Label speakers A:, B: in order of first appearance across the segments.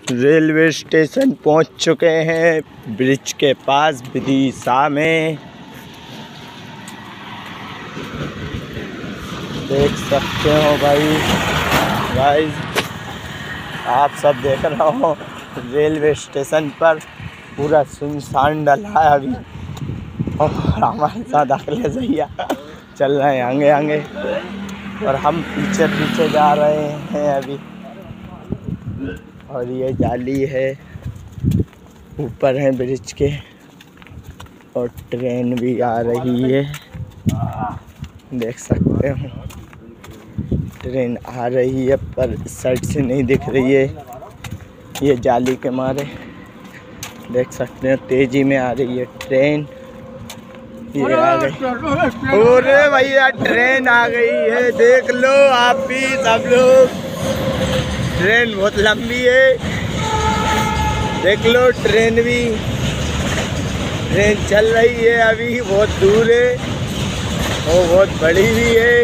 A: Railway station पहुंच चुके हैं ब्रिज के पास विदिशा में। देख सकते हो गाइस आप सब देख रहे हो रेलवे स्टेशन पर पूरा सुनसान डला है अभी। और हमारे साथ अखिलेश भैया चल रहे हैं आगे आगे और हम पीछे पीछे जा रहे हैं अभी। और ये जाली है ऊपर है ब्रिज के और ट्रेन भी आ रही है। देख सकते हो ट्रेन आ रही है पर इस साइड से नहीं दिख रही है ये जाली के मारे। देख सकते हो तेजी में आ रही है ट्रेन। ये आ गई। अरे भैया ट्रेन आ गई है, देख लो आप भी सब लोग। ट्रेन बहुत लंबी है, देख लो ट्रेन चल रही है अभी, बहुत दूर है और बहुत बड़ी भी है।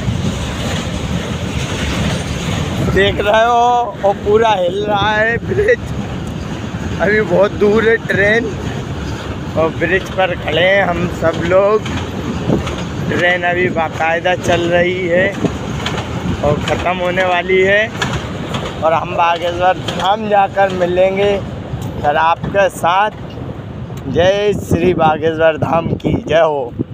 A: देख रहे हो और पूरा हिल रहा है ब्रिज। अभी बहुत दूर है ट्रेन और ब्रिज पर खड़े हैं हम सब लोग। ट्रेन अभी बाकायदा चल रही है और ख़त्म होने वाली है और हम बागेश्वर धाम जाकर मिलेंगे फिर आपके साथ। जय श्री बागेश्वर धाम की जय हो।